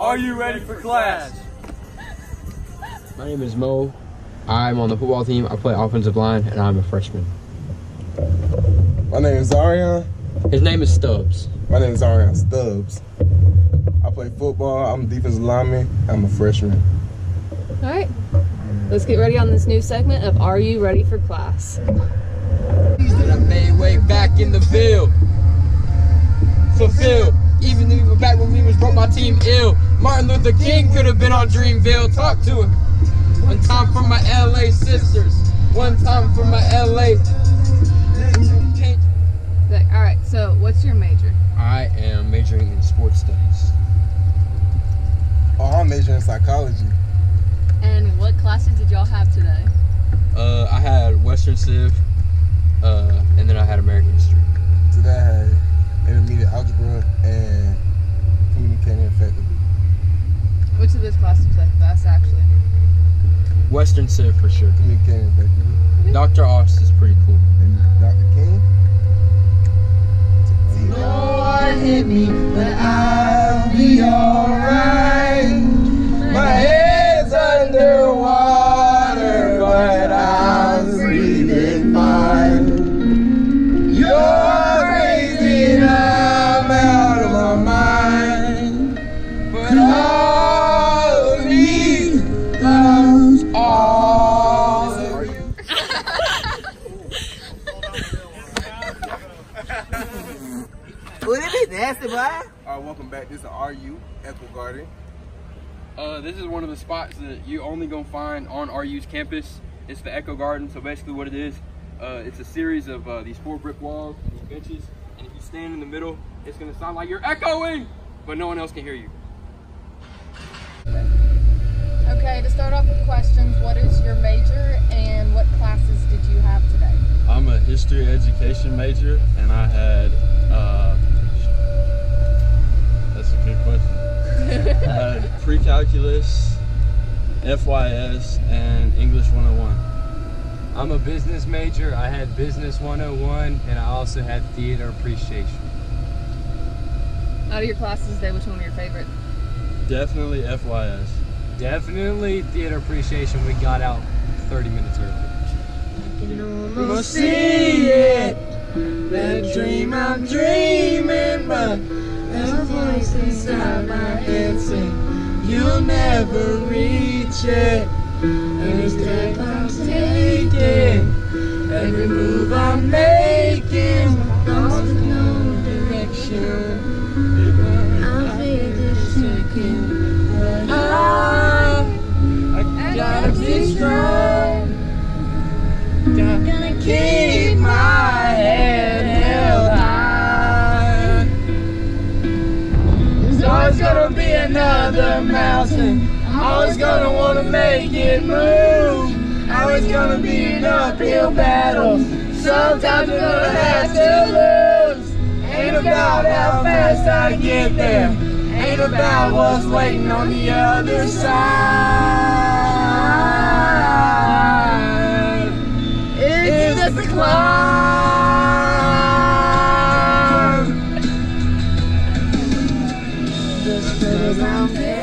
Are you ready for class? My name is Mo. I'm on the football team. I play offensive line, and I'm a freshman. My name is Zarian. His name is Stubbs. My name is Zarian Stubbs. I play football. I'm a defensive lineman. I'm a freshman. All right, let's get ready on this new segment of Are You Ready for Class? That I made way back in the field. Fulfilled. Even though we were back when we was broke, my team ill. Martin Luther King could have been on Dreamville. Talk to him. One time for my LA sisters. One time for my LA. All right, so what's your major? I am majoring in sports studies. Oh, I'm majoring in psychology. And what classes did y'all have today? I had Western Civ, and then I had American History. Today I had intermediate algebra and communicating effectively. Which of those classes was like best, actually? Western Civ for sure. Communicating effectively. Dr. Ost is pretty cool. And Dr. King. Lord, hit me, but I'll be alright. My head's underwater, but I'm breathing fine. You're crazy and I'm out of my mind. But all of me loves all of you. What is it, nasty boy? Alright, welcome back. This is RU Echo Garden. This is one of the spots that you only gonna find on RU's campus. It's the Echo Garden. So basically what it is, it's a series of these 4 brick walls, these benches, and if you stand in the middle, it's gonna sound like you're echoing, but no one else can hear you. Okay, to start off with questions, what is your major and what classes did you have today? I'm a history education major, and I had, that's a good question. I had pre-calculus, FYS, and English 101. I'm a business major. I had business 101, and I also had theater appreciation. Out of your classes today, which one was your favorite? Definitely FYS. Definitely theater appreciation. We got out 30 minutes early. Almost see it, that dream I'm dreaming, but there's a voice inside my head saying you'll never reach it. Every step I'm taking, every move I'm making, lost in no direction. I feel this shaking, but I gotta be strong. Gonna keep my head held high. There's always gonna be another mountain. Always gonna wanna make it move. Always gonna be an uphill battle. Sometimes you're gonna have to lose. Ain't about how fast I get there. Ain't about what's waiting on the other side. It's just a climb. Just because I'm there.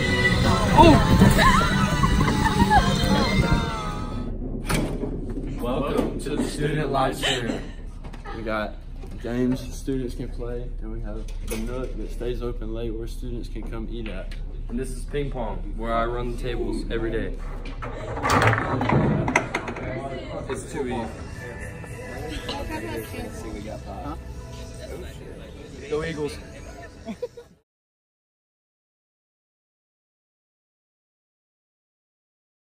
Welcome to the Student Life Center. We got games students can play, and we have the nook that stays open late where students can come eat at. And this is ping pong, where I run the tables every day. It's too easy. We got 5. Go Eagles.